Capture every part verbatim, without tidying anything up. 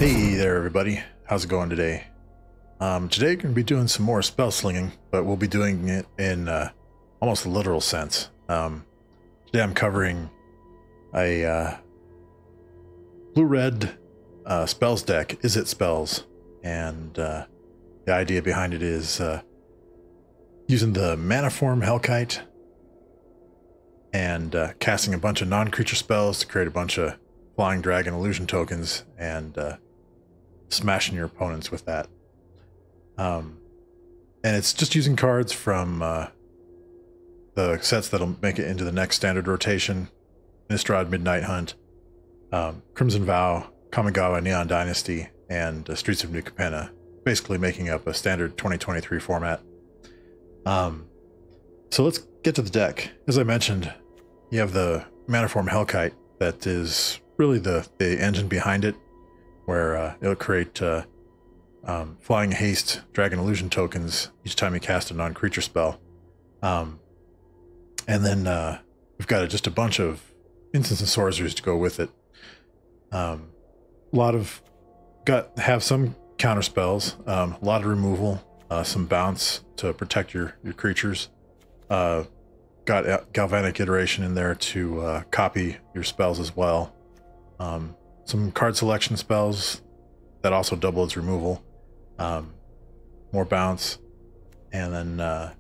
Hey there everybody, how's it going today? Um, today we're going to be doing some more spell slinging, but we'll be doing it in uh, almost a literal sense. Um, today I'm covering a uh, blue-red uh, spells deck, Izzet Spells, and uh, the idea behind it is uh, using the Manaform Hellkite and uh, casting a bunch of non-creature spells to create a bunch of Flying Dragon illusion tokens and uh, smashing your opponents with that. Um, and it's just using cards from uh, the sets that'll make it into the next standard rotation: Innistrad Midnight Hunt, um, Crimson Vow, Kamigawa Neon Dynasty, and uh, Streets of New Capenna, basically making up a standard twenty twenty-three format. Um, so let's get to the deck. As I mentioned, you have the Manaform Hellkite that is really the, the engine behind it, where uh, it'll create uh, um, Flying Haste Dragon Illusion tokens each time you cast a non-creature spell. Um, and then uh, we've got just a bunch of instants and sorceries to go with it. Um, a lot of, got have some counter spells, um, a lot of removal, uh, some bounce to protect your, your creatures. Uh, got Galvanic Iteration in there to uh, copy your spells as well. Um, some card selection spells that also double its removal, um, more bounce, and then uh,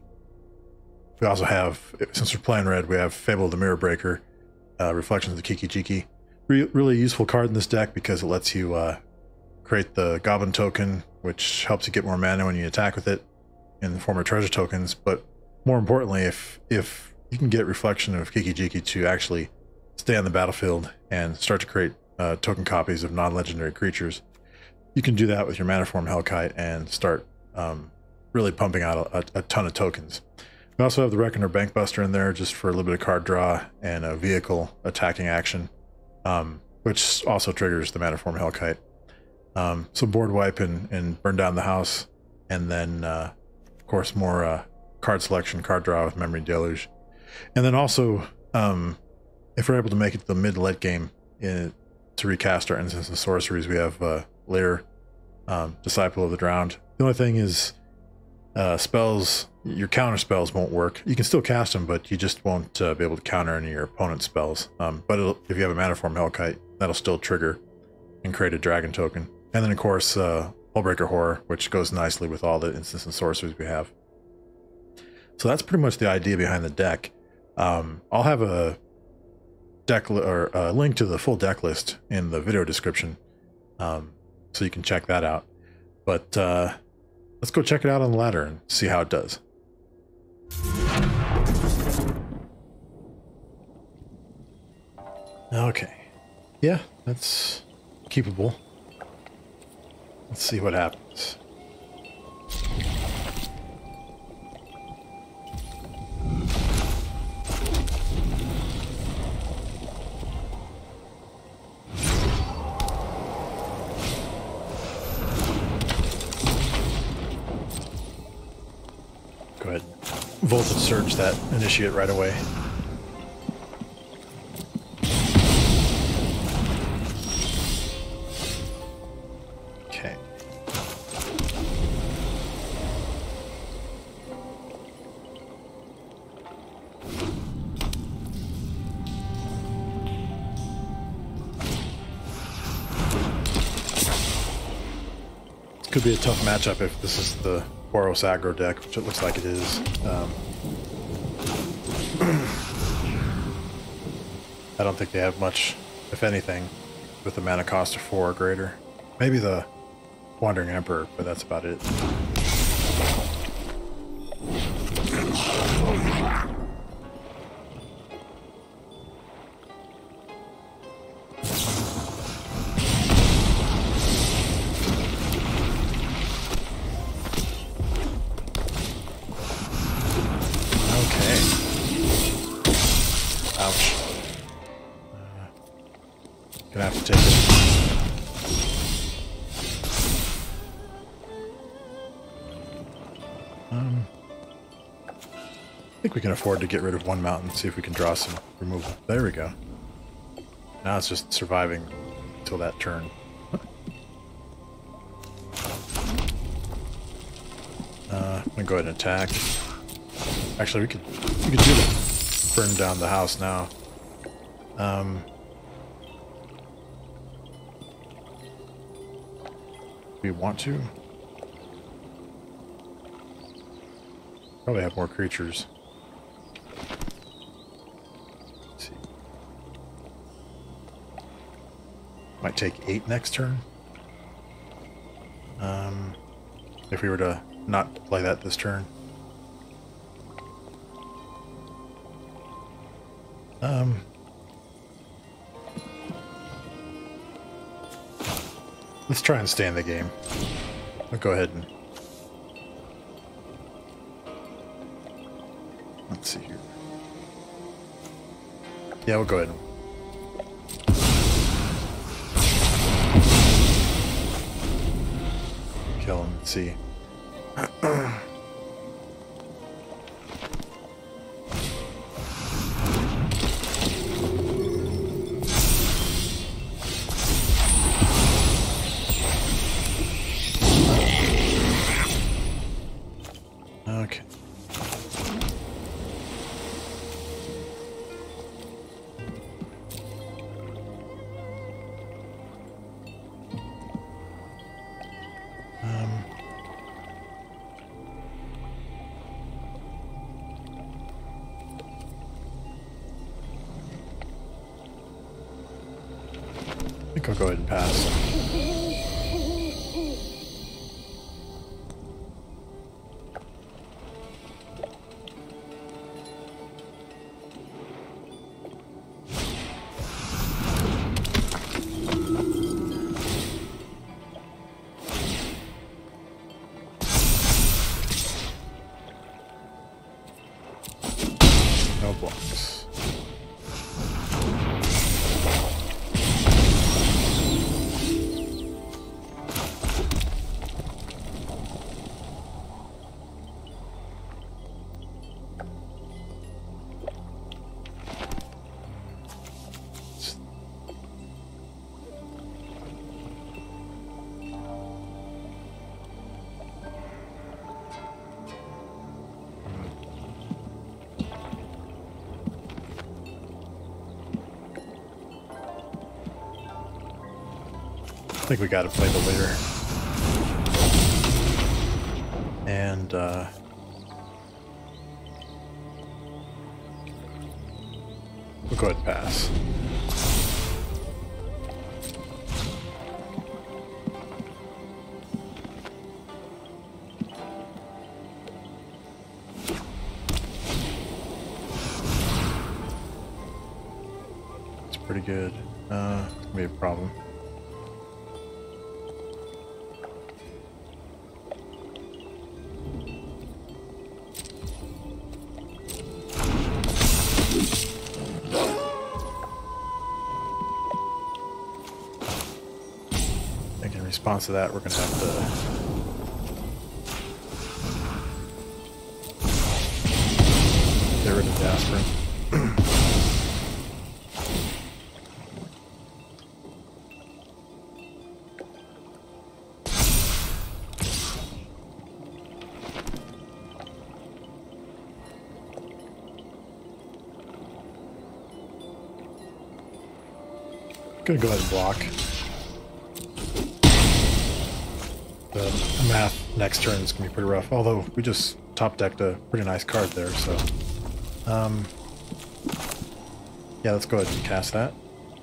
we also have, since we're playing red, we have Fable of the Mirror Breaker, uh, Reflections of the Kiki-Jiki. Re really useful card in this deck because it lets you uh, create the Goblin token, which helps you get more mana when you attack with it in the form of treasure tokens. But more importantly, if if you can get Reflection of Kiki-Jiki to actually stay on the battlefield and start to create uh, token copies of non-legendary creatures, you can do that with your Manaform Hellkite and start um, really pumping out a, a ton of tokens. We also have the Reckoner Bankbuster in there just for a little bit of card draw and a vehicle attacking action, um, which also triggers the Manaform Hellkite. Um, some board wipe and, and burn down the house, and then uh, of course more uh, card selection, card draw with Memory Deluge. And then also, um, if we're able to make it to the mid to late game in, to recast our instants and sorceries, we have uh, Lair, um, Disciple of the Drowned. The only thing is uh, spells, your counter spells won't work. You can still cast them, but you just won't uh, be able to counter any of your opponent's spells. Um, but it'll, if you have a Manaform Hellkite, that'll still trigger and create a dragon token. And then of course, uh, Hullbreaker Horror, which goes nicely with all the instants and sorceries we have. So that's pretty much the idea behind the deck. Um, I'll have a deck or a link to the full deck list in the video description, um, so you can check that out. But uh, let's go check it out on the ladder and see how it does. Okay, yeah, that's keepable. Let's see what happens. Go ahead, Voltage Surge that initiate right away. Okay. This could be a tough matchup if this is the Boros aggro deck, which it looks like it is. Um, I don't think they have much, if anything, with the mana cost of four or greater. Maybe the Wandering Emperor, but that's about it. Ouch. Uh, gonna have to take it. Um, I think we can afford to get rid of one mountain, see if we can draw some removal. There we go. Now it's just surviving until that turn. Uh, I'm gonna go ahead and attack. Actually, we could we could do the burn down the house now. Um, we want to. Probably have more creatures. Let's see. Might take eight next turn. Um, if we were to not play that this turn. Um, let's try and stay in the game. I'll go ahead and let's see here. Yeah, we'll go ahead and kill him and see. Okay. Um, I think I'll go ahead and pass. No blocks. I think we got to play the leader. And, uh... we'll go ahead and pass. It's pretty good. Uh, it's gonna be a problem. In response to that, we're going to have to get rid of the aspirin. Going to go ahead and block. The math next turn is going to be pretty rough, although we just top decked a pretty nice card there, so um, yeah, let's go ahead and cast that.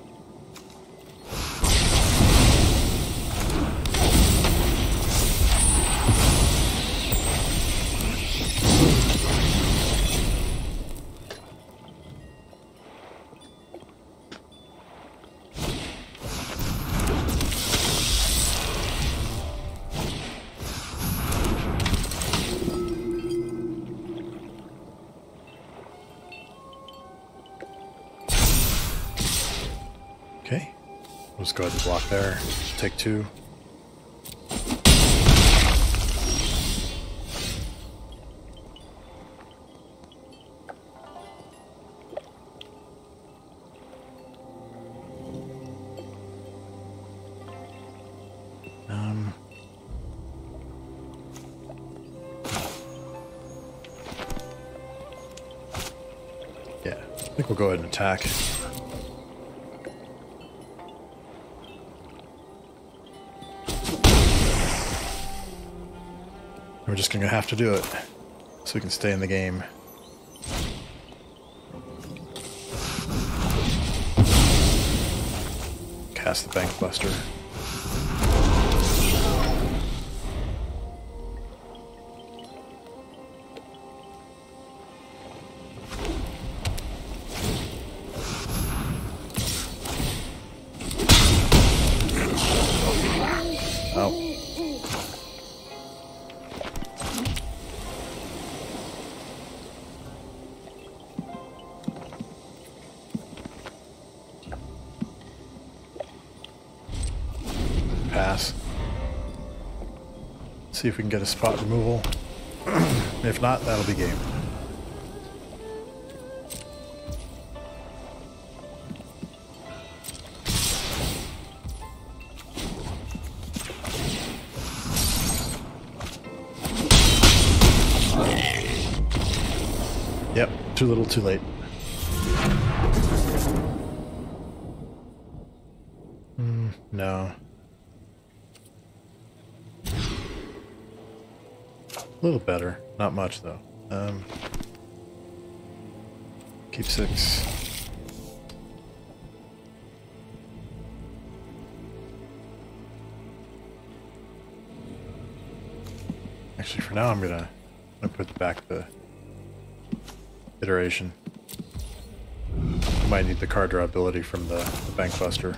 Okay, let's go ahead and block there. Take two. Um, think we'll go ahead and attack. We're just gonna have to do it so we can stay in the game. Cast the Bank Buster. Oh. Pass. See if we can get a spot removal. If not, that'll be game. Yep, too little, too late. Mm, no. A little better. Not much, though. Um, keep six. Actually, for now, I'm gonna, I'm gonna put back the iteration. Might need the card draw ability from the, the Bank Buster.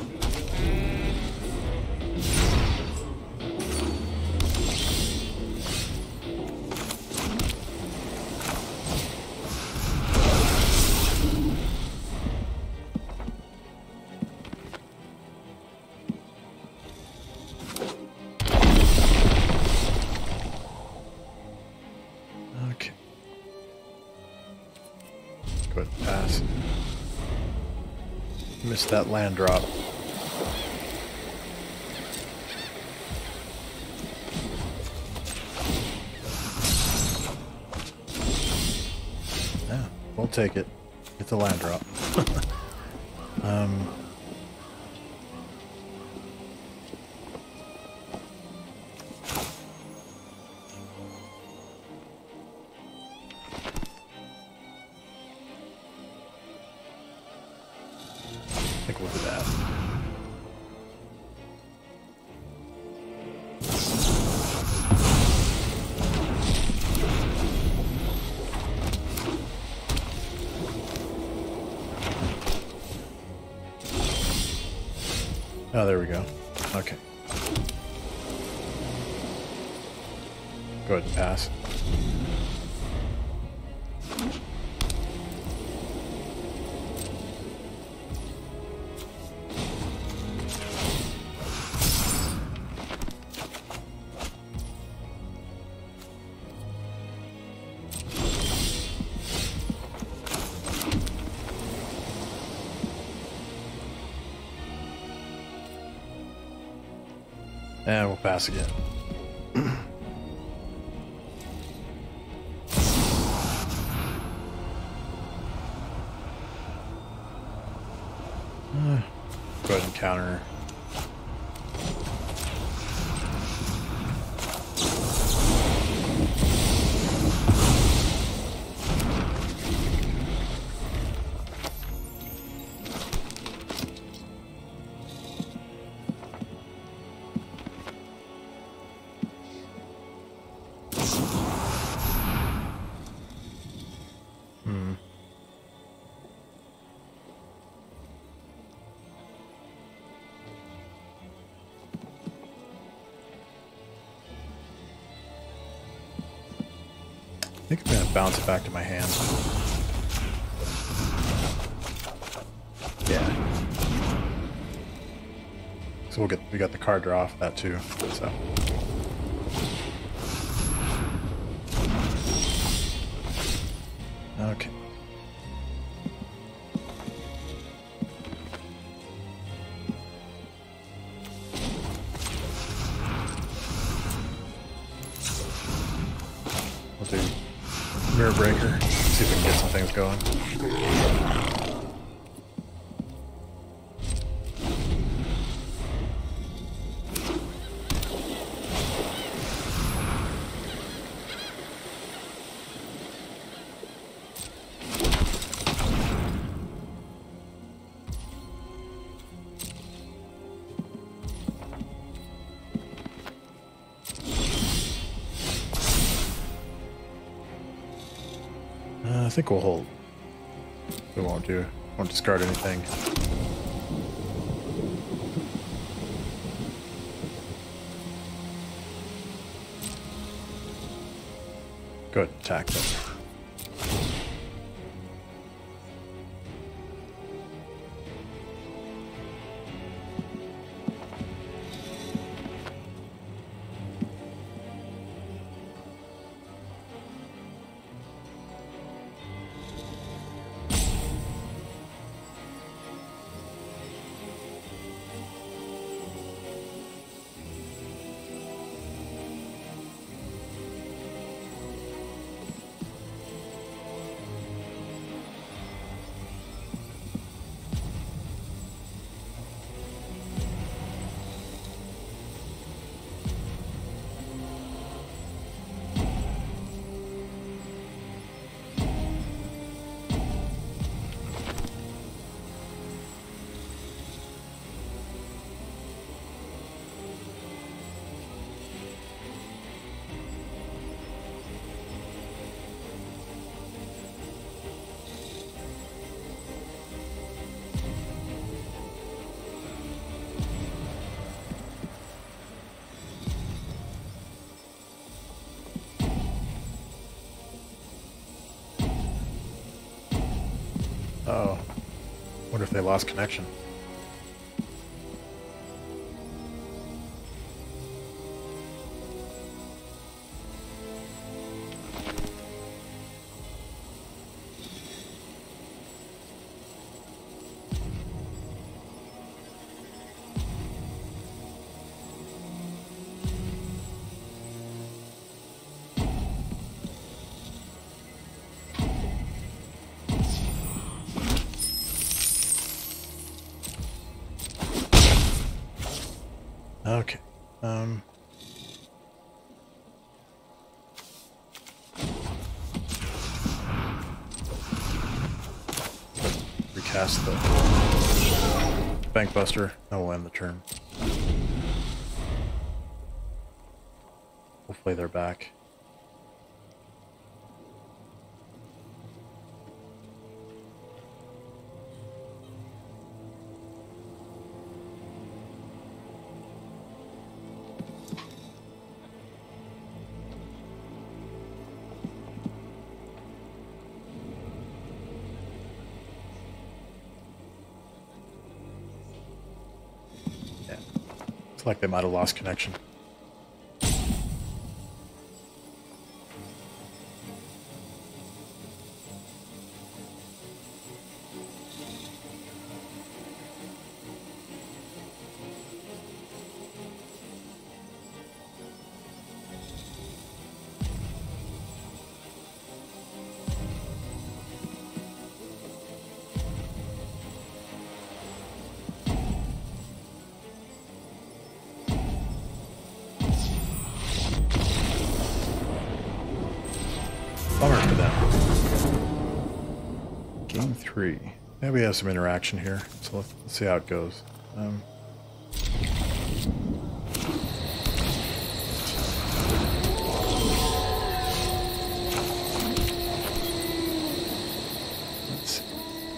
Okay. Go ahead and pass. Missed that land drop. Yeah, we'll take it. It's a land drop. um... I think we'll do that. Oh, there we go. Okay. Go ahead and pass. And we'll pass again. uh, go ahead and counter. Hmm. I think I'm gonna bounce it back to my hand. Yeah. So we'll get we got the card draw off that too. So. Okay. We'll do Mirror Breaker. see if we can get some things going. Uh, I think we'll hold. We won't do. Won't discard anything. Go ahead and attack them. Oh, wonder if they lost connection. Okay. Um. Recast the Bank Buster. That will end the turn. Hopefully they're back. Looks like they might have lost connection. Bummer for them. Game three. Yeah, we have some interaction here, so let's, let's see how it goes. Um, let's see.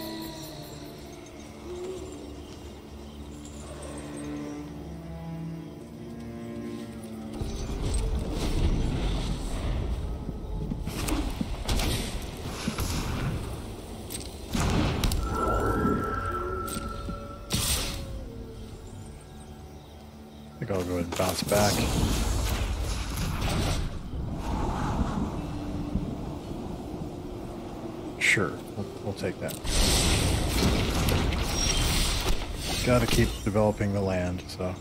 I think I'll go ahead and bounce back. Sure, we'll, we'll take that. Gotta keep developing the land, so.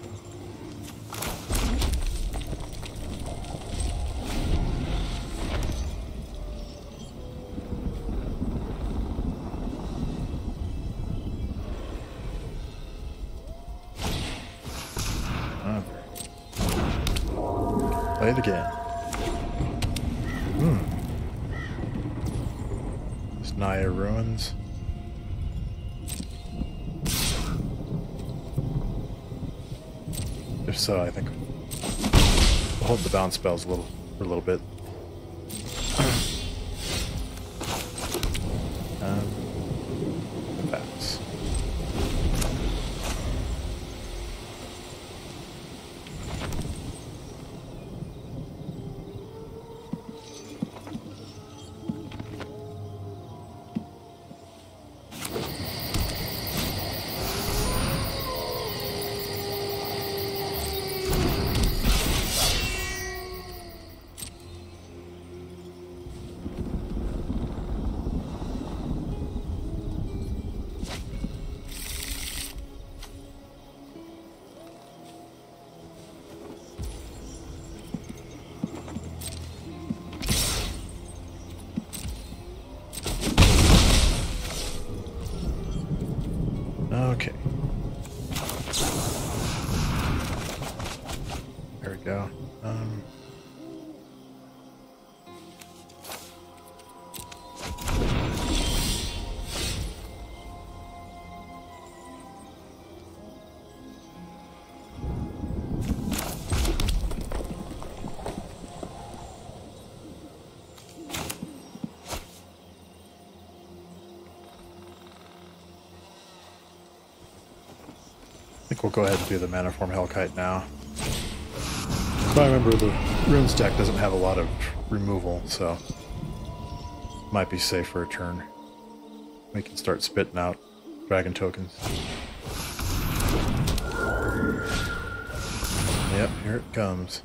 Play it again. Hmm. Naya Ruins. If so, I think we'll hold the bounce spells a little for a little bit. um, pass. Okay. There we go. Um, I think we'll go ahead and do the Maniform Hellkite now. So I remember the rune stack doesn't have a lot of removal, so might be safe for a turn. We can start spitting out dragon tokens. Yep, here it comes.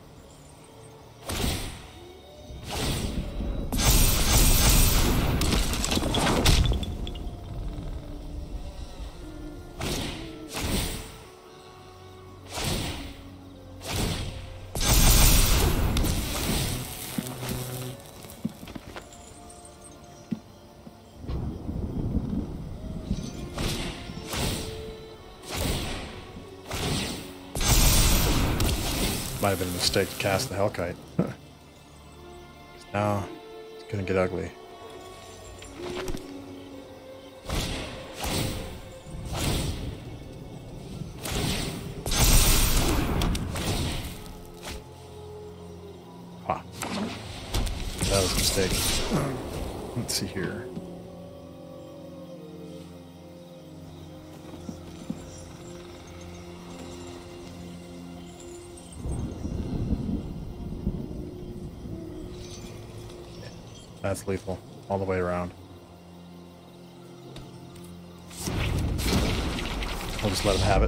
Might have been a mistake to cast the Hellkite. Now it's gonna get ugly. Ha. That was a mistake. Let's see here. That's lethal all the way around. We'll just let him have it.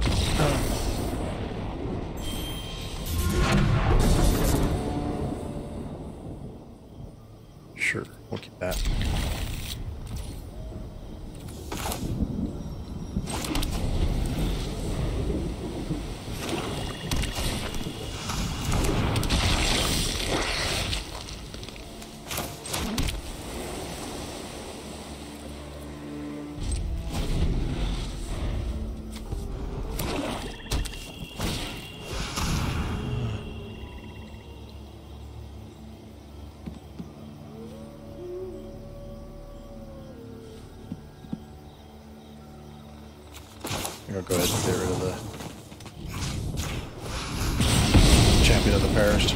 Sure, we'll keep that. I'll go ahead and get rid of the champion of the perished.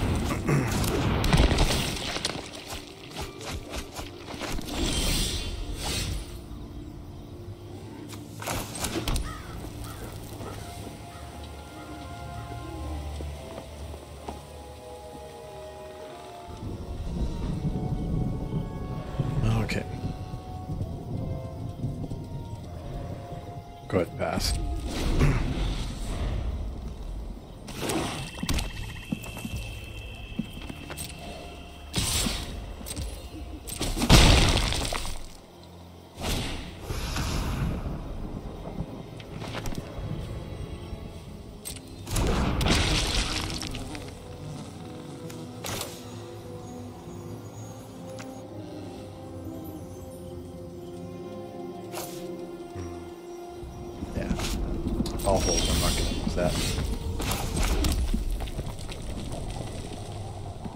Okay. Go ahead and pass. I'll hold, I'm not going to use that.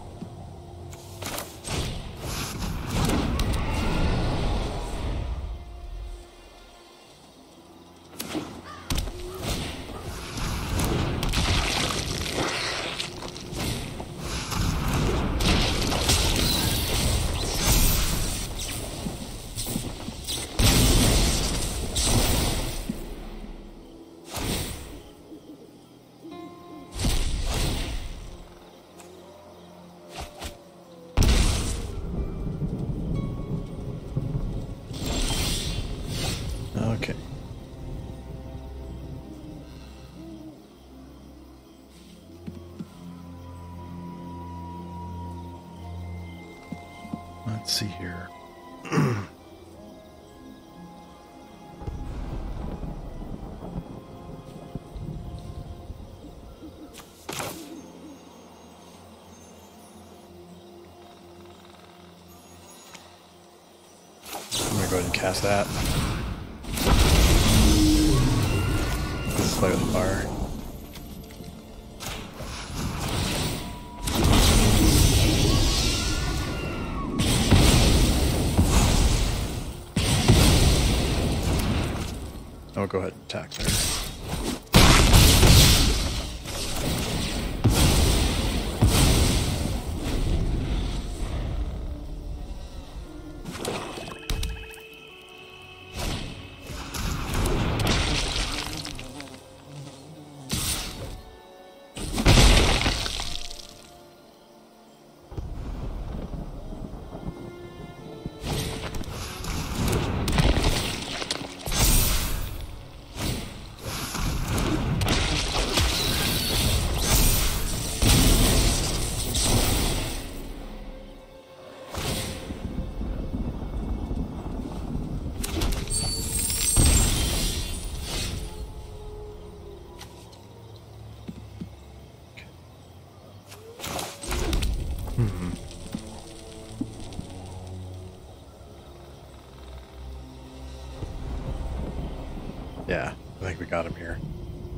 Let's see here. I'm gonna go ahead and cast that. Let's play with fire. I'll go ahead and attack there. Hmm. Yeah, I think we got him here.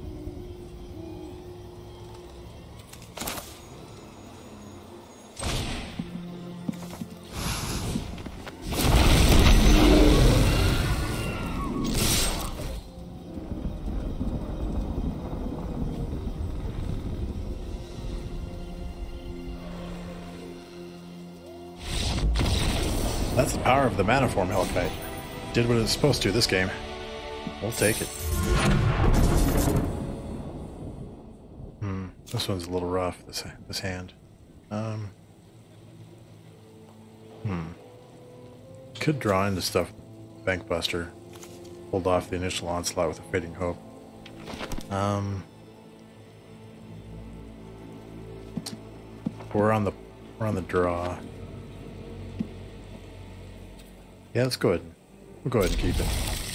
That's the power of the Manaform Hellkite. Did what it was supposed to this game. We'll take it. Hmm. This one's a little rough, this, this hand. Um. Hmm. Could draw into stuff Bankbuster. Hold off the initial onslaught with a Fading Hope. Um. We're on the we're on the draw. Yeah, let's go ahead. We'll go ahead and keep it.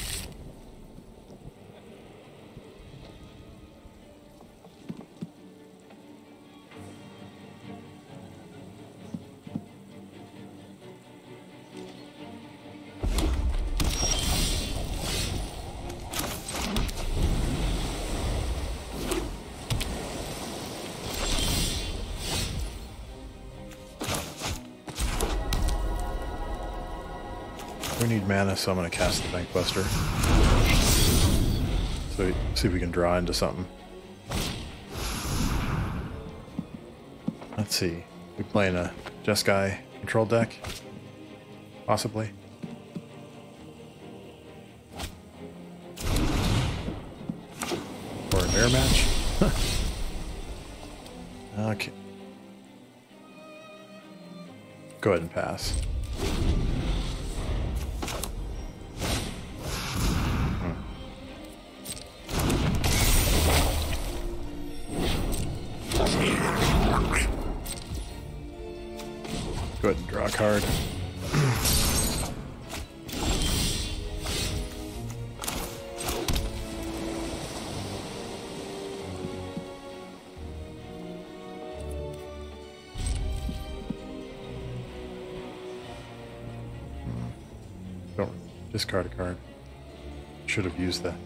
We need mana, so I'm going to cast the Bankbuster. So see if we can draw into something. Let's see. We playing a Jeskai control deck? Possibly. Or a mirror match? Okay. Go ahead and pass. Go ahead and draw a card. Don't discard a card. Should have used that.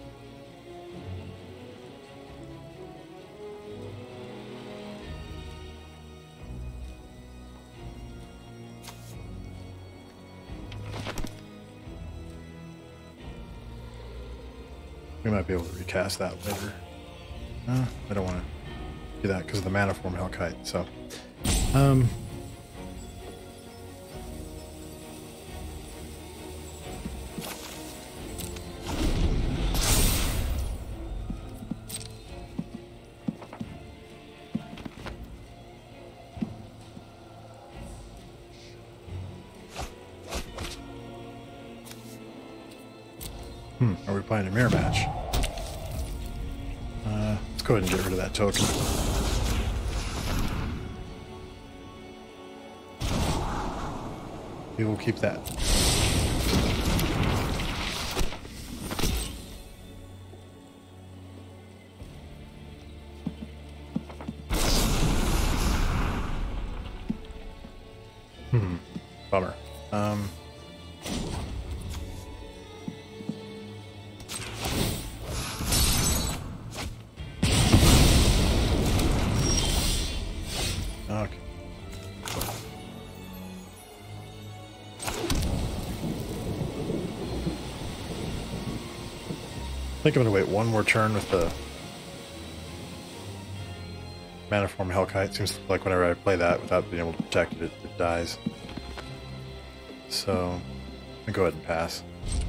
We might be able to recast that later. Uh, I don't want to do that because of the Manaform Hellkite. So, um, Hmm, are we playing a mirror match? Uh, let's go ahead and get rid of that token. We will keep that. Hmm. Bummer. Um. Okay. I think I'm gonna wait one more turn with the Maniform Hellkite. Seems like whenever I play that without being able to protect it, it, it dies. So I'm gonna go ahead and pass.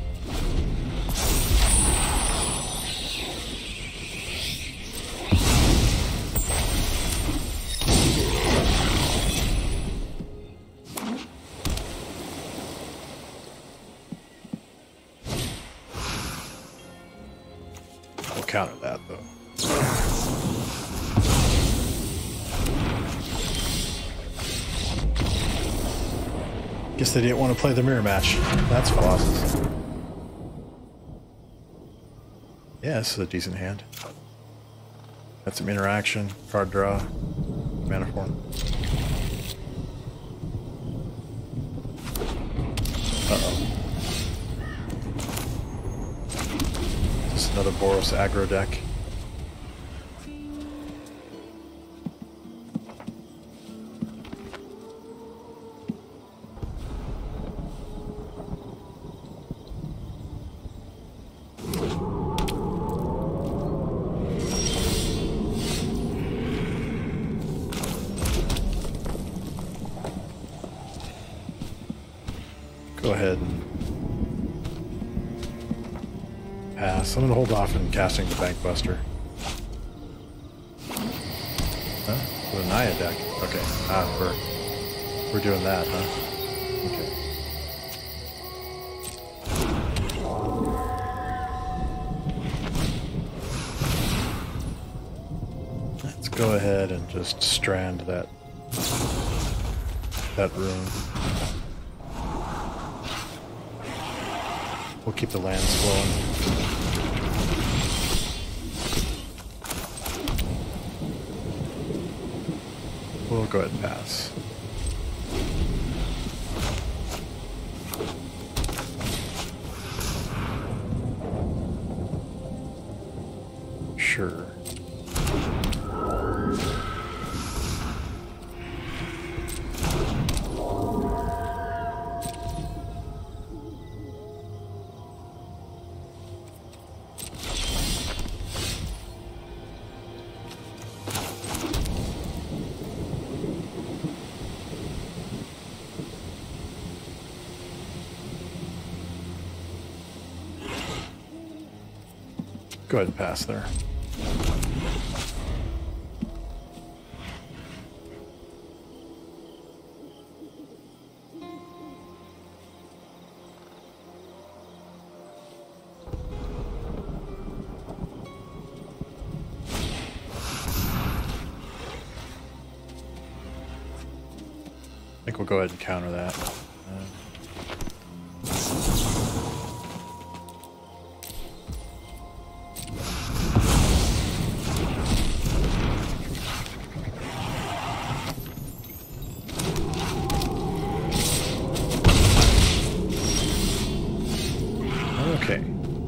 We'll counter that though. Guess they didn't want to play the mirror match. That's Colossus. Yeah, this is a decent hand. Got some interaction, card draw, Maniform. Uh-oh. Just another Boros aggro deck. Go ahead and pass. I'm going to hold off on casting the Bank Buster. Huh? With a Naya deck. Okay. Ah, we're, we're doing that, huh? Okay. Let's go ahead and just strand that, that rune. We'll keep the lands flowing. We'll go ahead and pass. Sure. Go ahead and pass there. I think we'll go ahead and counter that. Uh, Okay.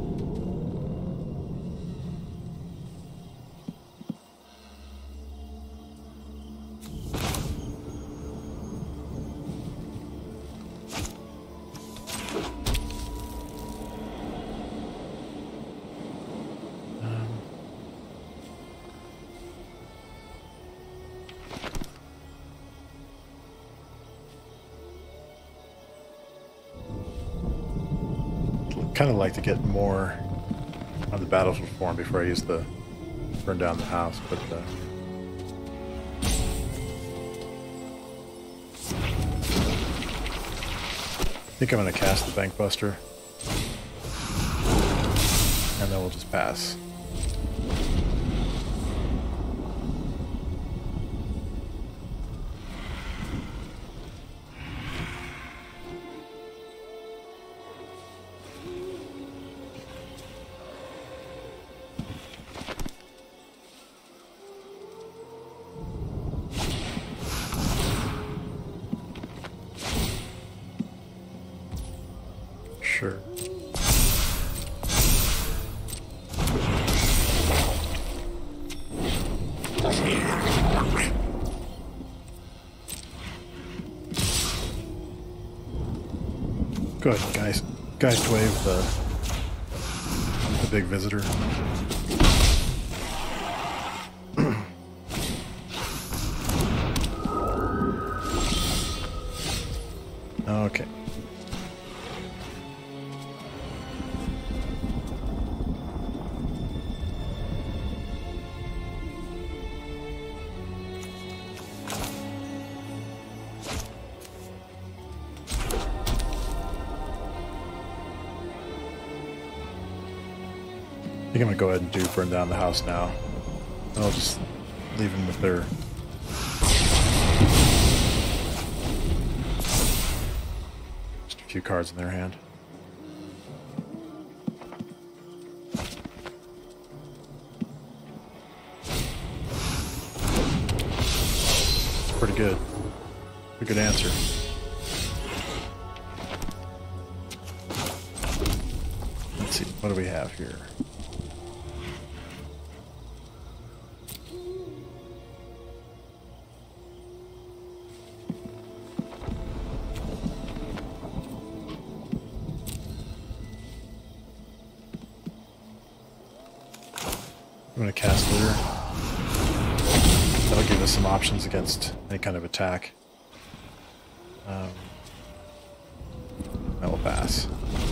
Kind of like to get more on the battlefield form before I use the burn down the house, but uh, I think I'm going to cast the Bank Buster, and then we'll just pass. Sure. Go ahead, guys. Geist wave the the big visitor. Okay. I think I'm gonna go ahead and do burn down the house now. I'll just leave them with their just a few cards in their hand. It's pretty good. A good answer. Let's see, what do we have here? I'm going to cast Litter. That'll give us some options against any kind of attack. Um, that will pass.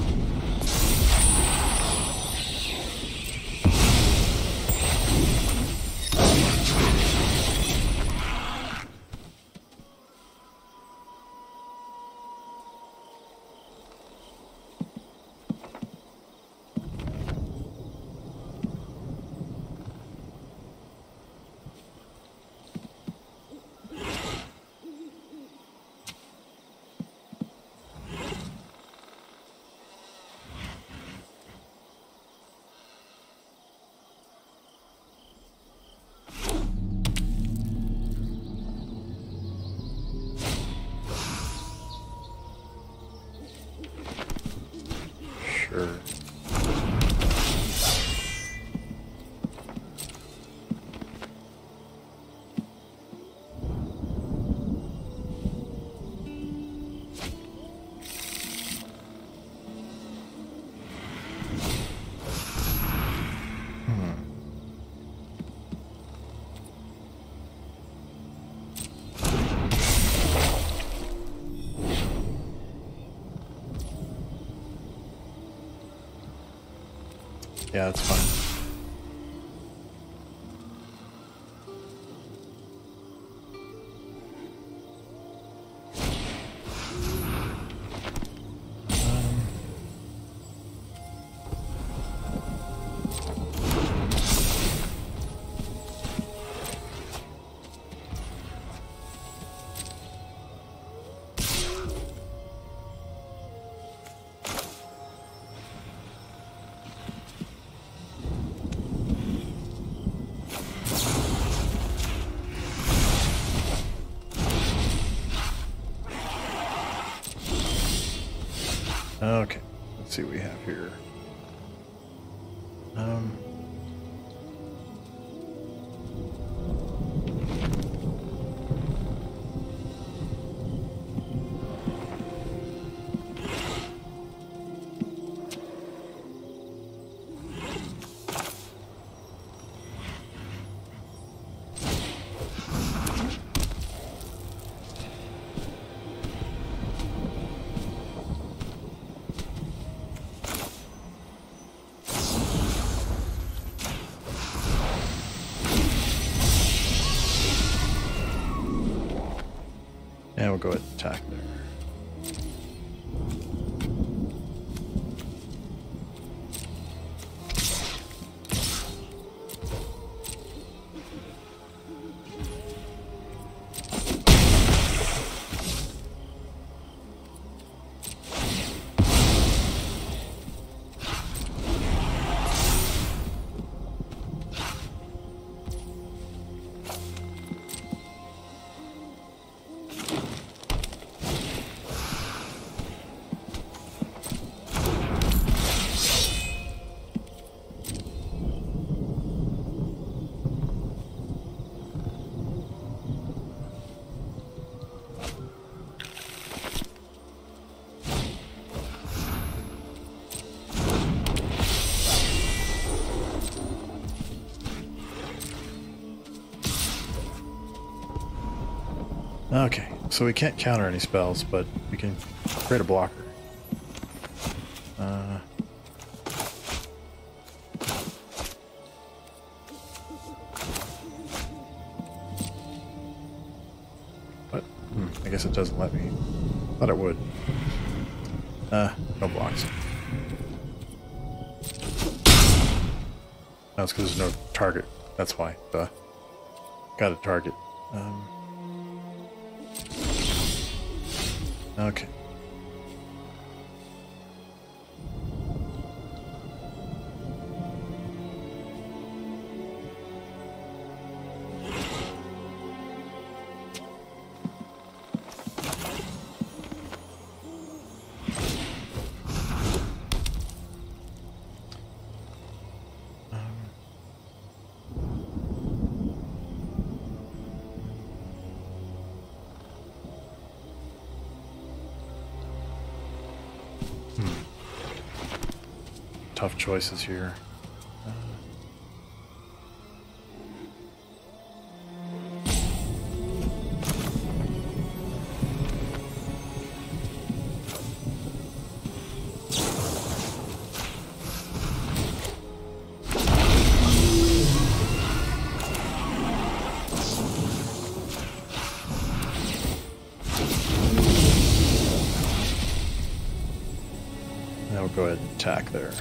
Sure. Yeah, that's fine. Okay, let's see what we have here. Um, and we'll go ahead and attack there. Okay, so we can't counter any spells, but we can create a blocker. Uh, what? Hmm, I guess it doesn't let me. Thought it would. Uh, no blocks. No, it's because there's no target. That's why. Duh. Got a target. Um, okay. Tough choices here. Uh, now we'll go ahead and attack there.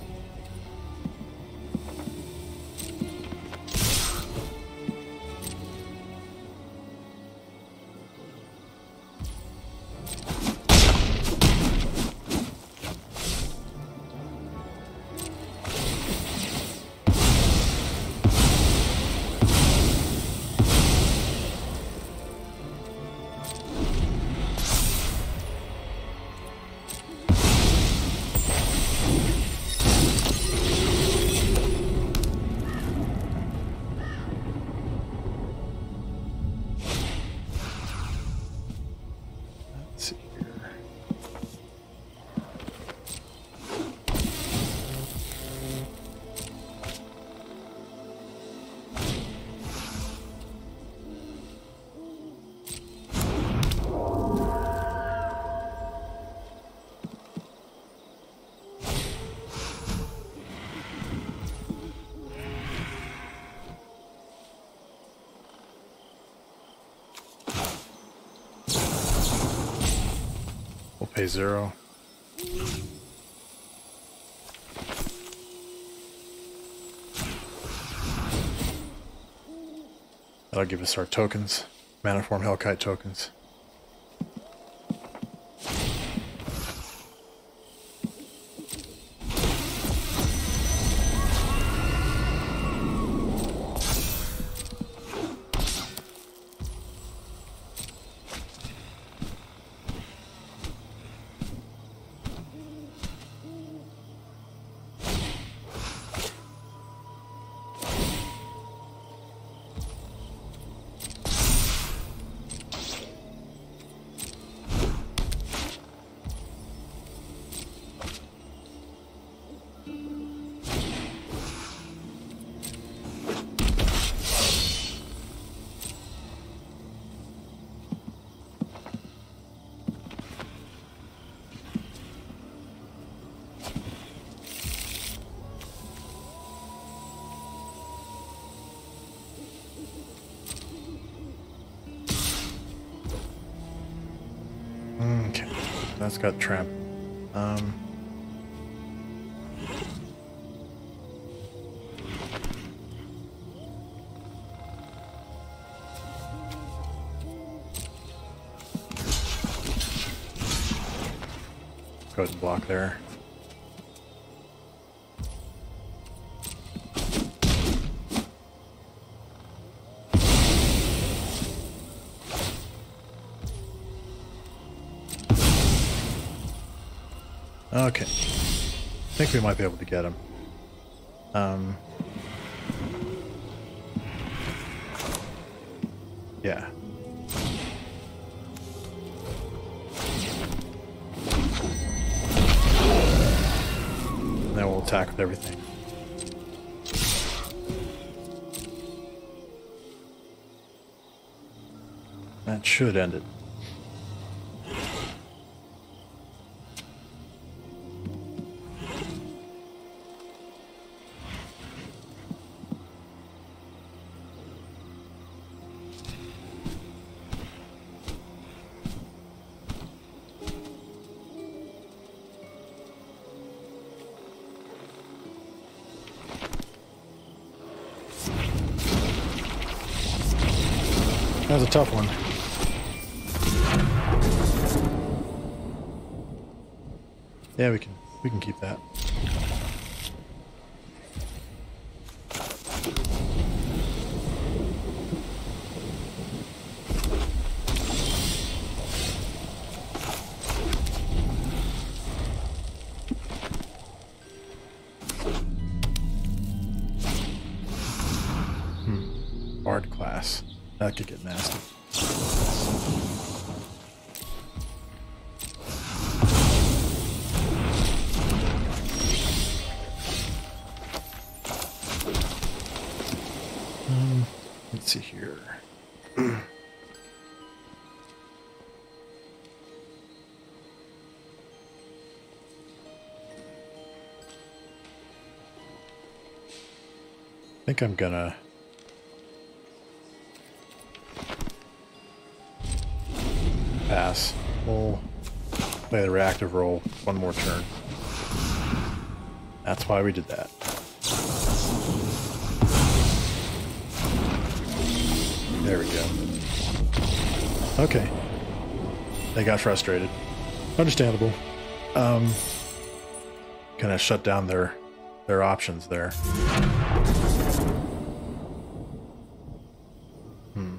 Pay zero. That'll give us our tokens, Maniform Hellkite tokens. Okay, that's got trap. Um, go ahead and block there. Okay, I think we might be able to get him. Um, yeah. Then we'll attack with everything. That should end it. That was a tough one. Yeah, we can we can keep that. Hmm. Bard class. That could get nasty. Um, let's see here. I think I'm gonna pass. We'll play the reactive roll one more turn. That's why we did that. There we go. Okay. They got frustrated. Understandable. Um, kind of shut down their their options there. Hmm.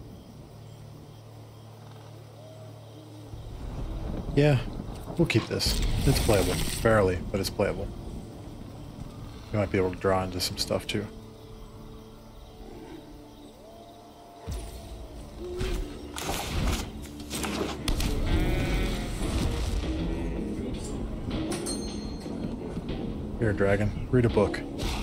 Yeah, we'll keep this. It's playable. Barely, but it's playable. We might be able to draw into some stuff too. Here, dragon, read a book.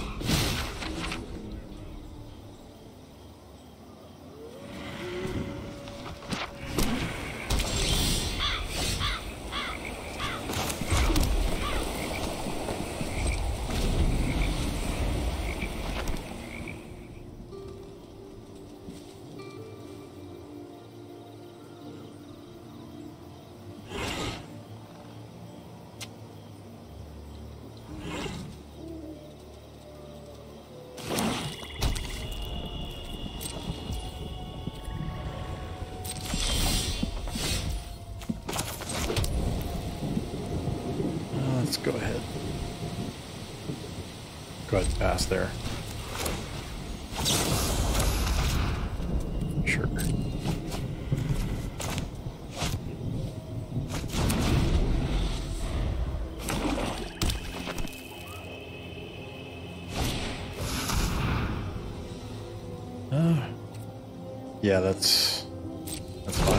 Let's go ahead. Go ahead and pass there. Sure. Uh, yeah, that's that's fine.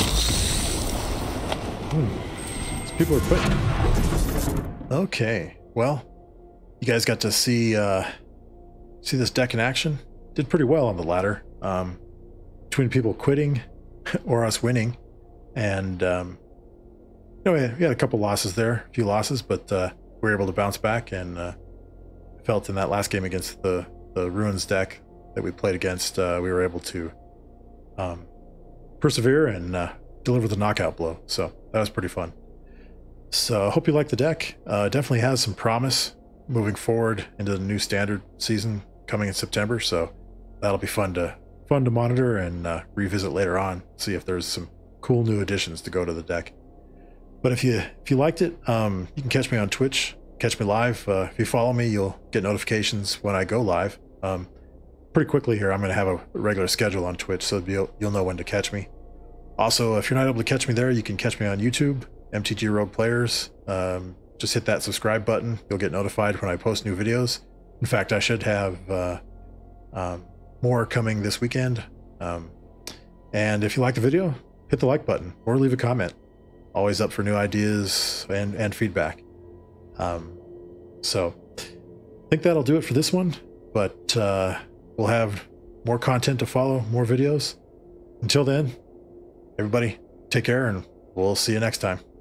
Hmm. These people are quitting. Okay, well, you guys got to see uh, see this deck in action. Did pretty well on the ladder. Um, between people quitting or us winning, and um, you know, we had, we had a couple losses there, a few losses, but uh, we were able to bounce back. And uh, I felt in that last game against the the Ruins deck that we played against, uh, we were able to um, persevere and uh, deliver the knockout blow. So that was pretty fun. So I hope you like the deck. Uh, definitely has some promise moving forward into the new standard season coming in September. So that'll be fun to fun to monitor and uh, revisit later on. See if there's some cool new additions to go to the deck. But if you if you liked it, um, you can catch me on Twitch, catch me live. Uh, if you follow me, you'll get notifications when I go live. Um, pretty quickly here, I'm going to have a regular schedule on Twitch, so you'll you'll know when to catch me. Also, if you're not able to catch me there, you can catch me on YouTube. M T G Rogue Players. Um, just hit that subscribe button. You'll get notified when I post new videos. In fact, I should have uh, um, more coming this weekend. Um, and if you like the video, hit the like button or leave a comment. Always up for new ideas and, and feedback. Um, so I think that'll do it for this one, but uh, we'll have more content to follow, more videos. Until then, everybody, take care, and we'll see you next time.